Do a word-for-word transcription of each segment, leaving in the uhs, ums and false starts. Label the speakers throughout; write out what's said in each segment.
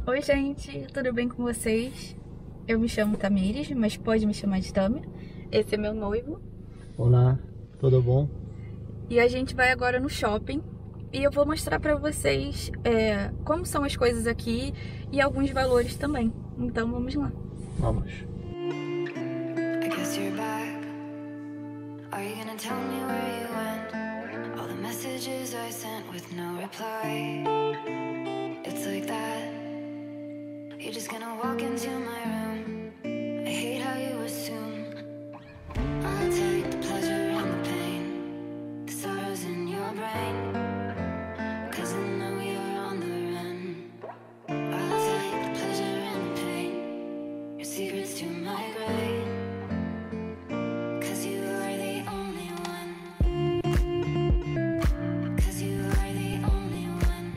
Speaker 1: Oi gente, tudo bem com vocês? Eu me chamo Tamires, mas pode me chamar de Tami. Esse é meu noivo.
Speaker 2: Olá, tudo bom?
Speaker 1: E a gente vai agora no shopping e eu vou mostrar pra vocês é, como são as coisas aqui e alguns valores também. Então vamos lá.
Speaker 2: Vamos.
Speaker 3: You're just gonna walk into my room. I hate how you assume I'll take the pleasure and the pain, the sorrows in your brain, cause I know you're on the run. I'll take the pleasure and the pain, your secrets to my grave, cause you are the only one, cause you are the only one.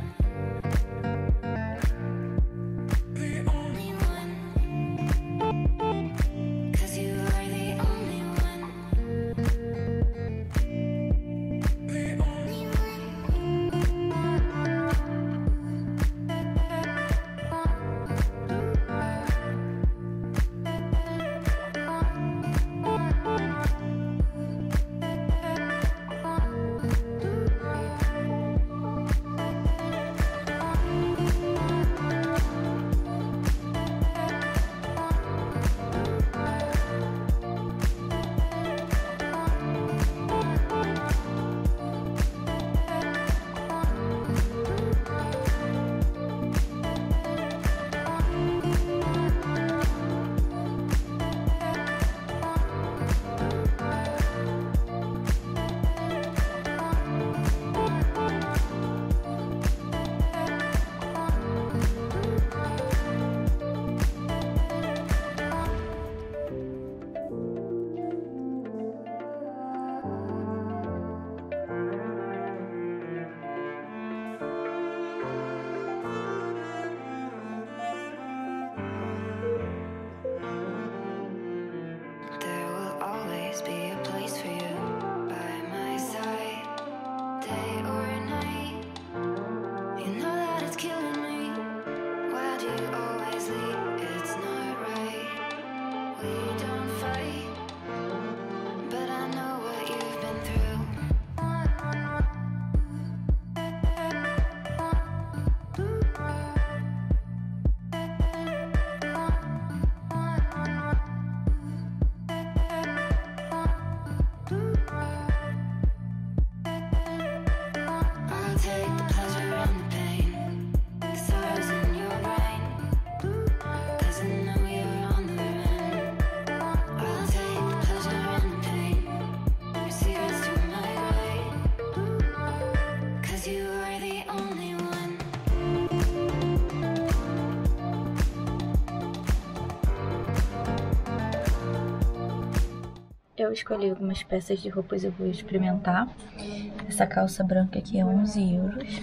Speaker 1: Eu escolhi algumas peças de roupas, eu vou experimentar. Essa calça branca aqui é onze euros.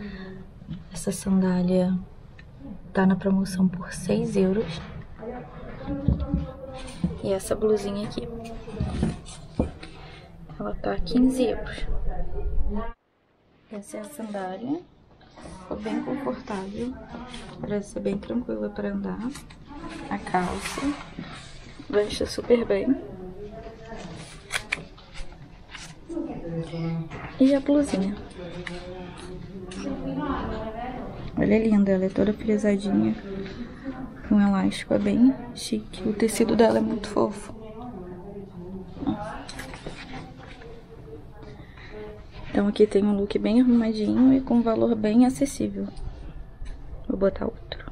Speaker 1: Essa sandália tá na promoção por seis euros. E essa blusinha aqui, ela tá quinze euros. Essa é a sandália. Ficou bem confortável. Parece ser bem tranquila para andar. A calça veste super bem. E a blusinha. Ela é linda, ela é toda frisadinha, com elástico, é bem chique. O tecido dela é muito fofo. Então aqui tem um look bem arrumadinho e com valor bem acessível. Vou botar outro.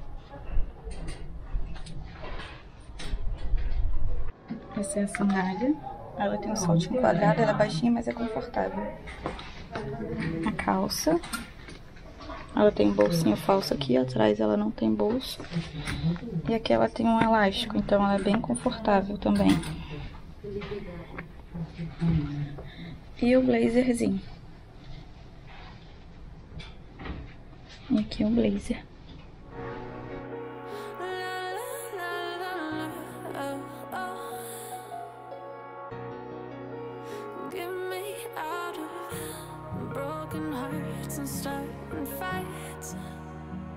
Speaker 1: Essa é a sandália. Ela tem um saltinho quadrado, ela é baixinha, mas é confortável. A calça. Ela tem um bolsinho falso aqui, atrás ela não tem bolso. E aqui ela tem um elástico, então ela é bem confortável também. E o blazerzinho. E aqui o blazer.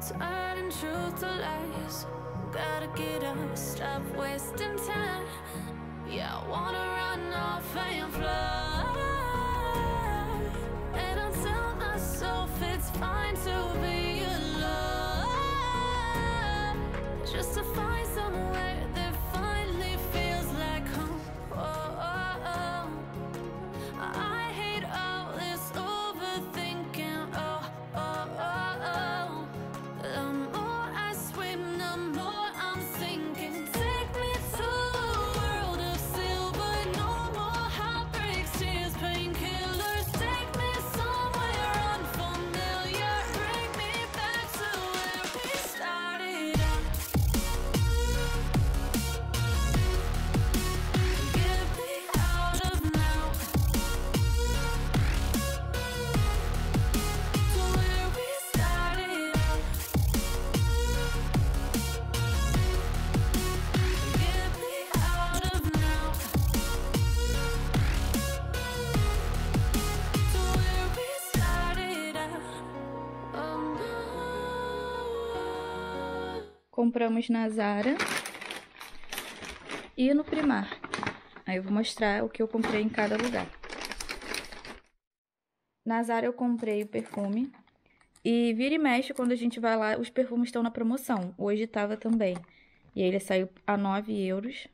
Speaker 3: turning truth to lies. Gotta get up, stop wasting time. Yeah, I wanna run off and fly. And I'll tell myself it's fine to be alone, just to find somewhere that finally feels like home. Oh, oh, oh. I hate all this overthinking. Oh, oh, oh, oh. The more I swim, the more I'm sinking. Take me to a world of silver. No more heartbreaks, tears, painkillers. Take me somewhere unfamiliar. Bring me back to where we started out. Get me out of now. To where we started out. Get me out of now. To where we started out. Oh no.
Speaker 1: Compramos na Zara e no Primark. Aí eu vou mostrar o que eu comprei em cada lugar. Na Zara eu comprei o perfume. E vira e mexe, quando a gente vai lá, os perfumes estão na promoção. Hoje tava também. E aí ele saiu a nove euros.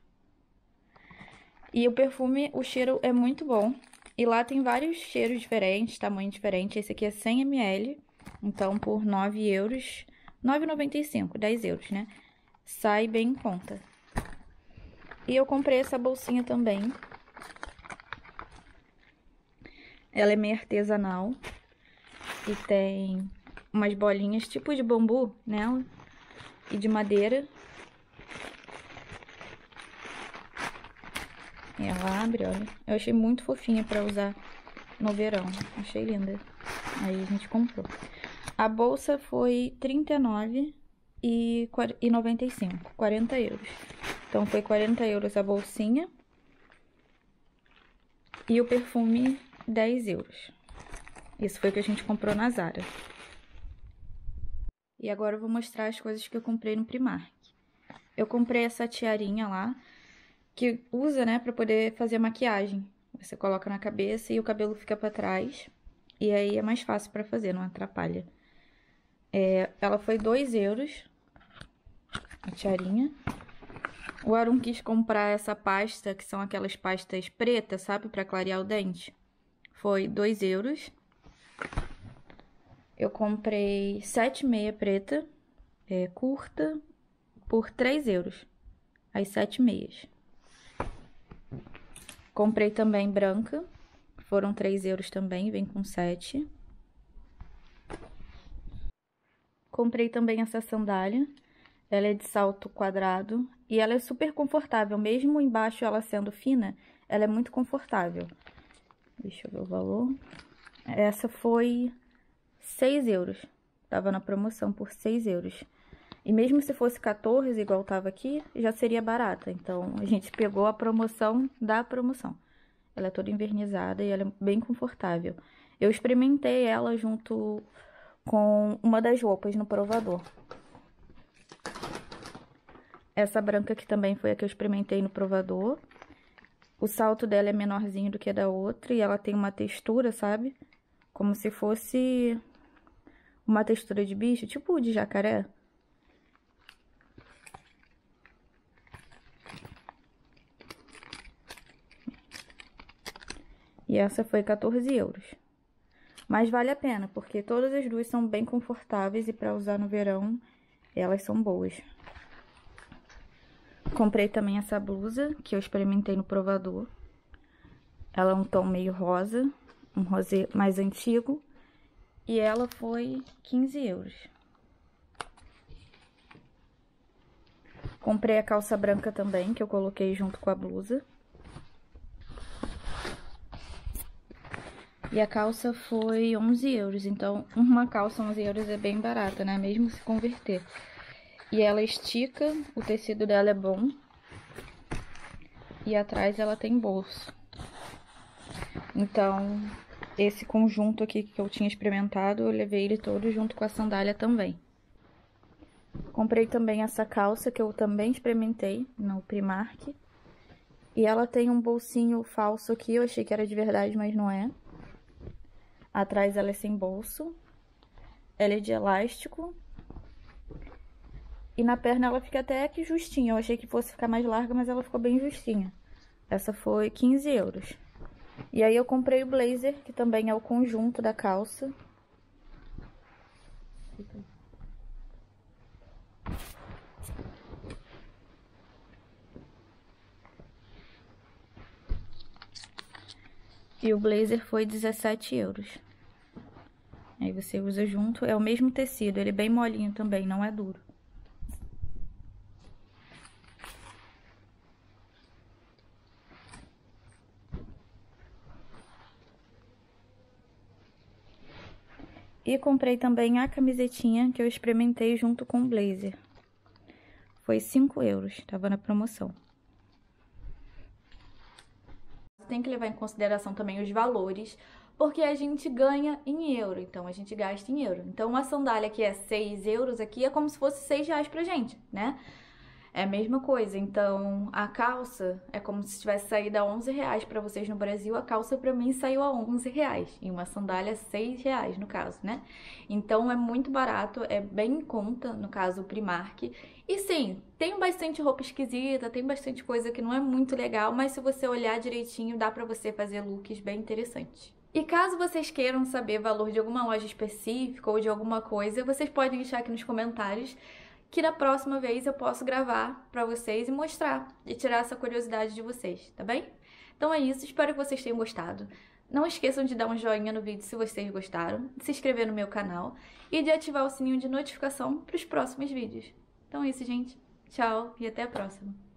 Speaker 1: E o perfume, o cheiro é muito bom. E lá tem vários cheiros diferentes, tamanho diferente. Esse aqui é cem mililitros. Então, por nove euros... nove e noventa e cinco, dez euros, né? Sai bem em conta. E eu comprei essa bolsinha também. Ela é meio artesanal. E tem umas bolinhas tipo de bambu nela. E de madeira. E ela abre, olha. Eu achei muito fofinha pra usar no verão. Achei linda. Aí a gente comprou. A bolsa foi trinta e nove e noventa e cinco, quarenta euros. Então foi quarenta euros a bolsinha. E o perfume dez euros. Isso foi o que a gente comprou na Zara. E agora eu vou mostrar as coisas que eu comprei no Primark. Eu comprei essa tiarinha lá, que usa, né, pra poder fazer maquiagem. Você coloca na cabeça e o cabelo fica pra trás. E aí é mais fácil pra fazer, não atrapalha. É, ela foi dois euros, a tiarinha. O Arum quis comprar essa pasta, que são aquelas pastas pretas, sabe? Pra clarear o dente. Foi dois euros. Eu comprei sete meia preta, é, curta, por três euros. As sete meias. Comprei também branca, foram três euros também, vem com sete. Comprei também essa sandália, ela é de salto quadrado e ela é super confortável, mesmo embaixo ela sendo fina, ela é muito confortável. Deixa eu ver o valor. Essa foi seis euros, tava na promoção por seis euros. E mesmo se fosse quatorze, igual tava aqui, já seria barata. Então, a gente pegou a promoção da promoção. Ela é toda envernizada e ela é bem confortável. Eu experimentei ela junto com uma das roupas no provador. Essa branca aqui também foi a que eu experimentei no provador. O salto dela é menorzinho do que a da outra e ela tem uma textura, sabe? Como se fosse uma textura de bicho, tipo de jacaré. E essa foi quatorze euros. Mas vale a pena, porque todas as duas são bem confortáveis e para usar no verão, elas são boas. Comprei também essa blusa, que eu experimentei no provador. Ela é um tom meio rosa, um rosé mais antigo. E ela foi quinze euros. Comprei a calça branca também, que eu coloquei junto com a blusa. E a calça foi onze euros, então uma calça onze euros é bem barata, né? Mesmo se converter. E ela estica, o tecido dela é bom. E atrás ela tem bolso. Então, esse conjunto aqui que eu tinha experimentado, eu levei ele todo junto com a sandália também. Comprei também essa calça que eu também experimentei no Primark. E ela tem um bolsinho falso aqui, eu achei que era de verdade, mas não é. Atrás ela é sem bolso. Ela é de elástico. E na perna ela fica até que justinha. Eu achei que fosse ficar mais larga, mas ela ficou bem justinha. Essa foi quinze euros. E aí eu comprei o blazer, que também é o conjunto da calça. E o blazer foi dezessete euros. Aí você usa junto, é o mesmo tecido, ele é bem molinho também, não é duro. E comprei também a camisetinha que eu experimentei junto com o blazer. Foi cinco euros, tava na promoção. Tem que levar em consideração também os valores, porque a gente ganha em euro, então a gente gasta em euro. Então uma sandália que é seis euros aqui é como se fosse seis reais pra gente, né? É a mesma coisa, então a calça é como se tivesse saído a onze reais pra vocês no Brasil, a calça pra mim saiu a onze reais, e uma sandália seis reais no caso, né? Então é muito barato, é bem em conta, no caso o Primark. E sim, tem bastante roupa esquisita, tem bastante coisa que não é muito legal, mas se você olhar direitinho dá pra você fazer looks bem interessantes. E caso vocês queiram saber o valor de alguma loja específica ou de alguma coisa, vocês podem deixar aqui nos comentários, que na próxima vez eu posso gravar pra vocês e mostrar, e tirar essa curiosidade de vocês, tá bem? Então é isso, espero que vocês tenham gostado. Não esqueçam de dar um joinha no vídeo se vocês gostaram, de se inscrever no meu canal e de ativar o sininho de notificação para os próximos vídeos. Então é isso, gente. Tchau e até a próxima.